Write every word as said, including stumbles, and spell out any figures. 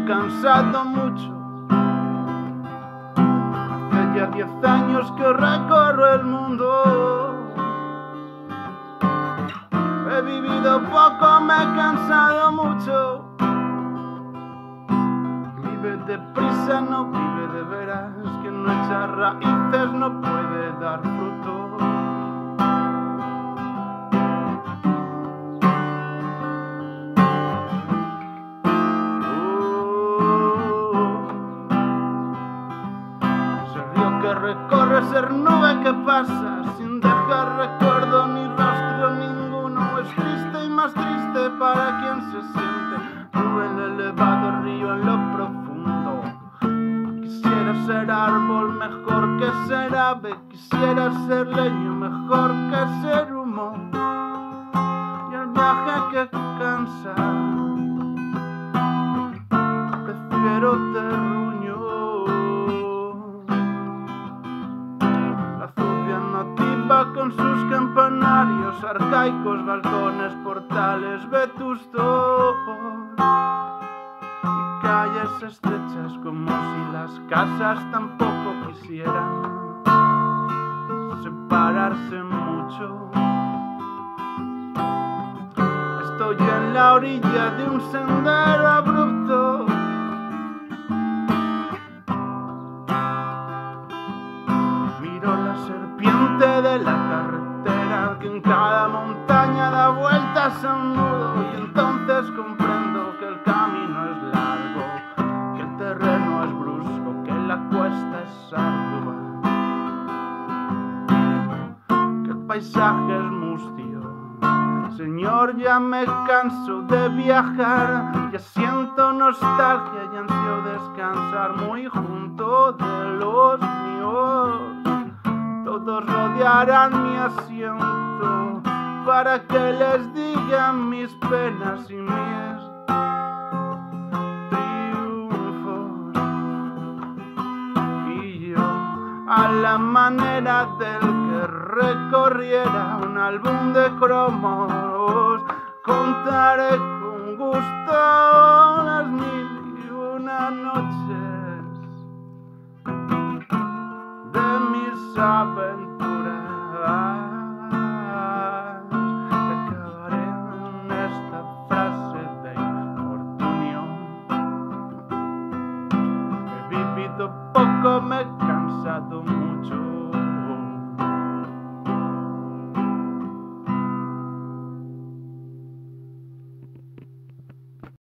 cansado mucho. Hace ya diez años que recorro el mundo. He vivido poco, me he cansado mucho. Vive deprisa, no vive de veras, que no echa raíces no puede dar fruto. Que recorre ser nube que pasa sin dejar recuerdo ni rastro ninguno. Es triste y más triste para quien se siente nube en el elevado río en lo profundo. Quisiera ser árbol mejor que ser ave, quisiera ser leño mejor que ser humo. Y el viaje que cansa prefiero terruño. Con sus campanarios arcaicos, balcones, portales vetustos y calles estrechas como si las casas tampoco quisieran separarse mucho. Estoy en la orilla de un sendero abrupto. Miro la serpiente de la carretera que en cada montaña da vueltas a un nudo, y entonces comprendo que el camino es largo, que el terreno es brusco, que la cuesta es ardua, que el paisaje es mustio. Señor, ya me canso de viajar, ya siento nostalgia y ansio descansar muy junto de los míos. Todos rodearán mi asiento para que les diga mis penas y mis triunfos. Y yo, a la manera del que recorriera un álbum de cromos, contaré con gusto las mil y una noches de mis aventuras. Acabaré en esta frase de infortunio. He vivido poco, me he cansado mucho.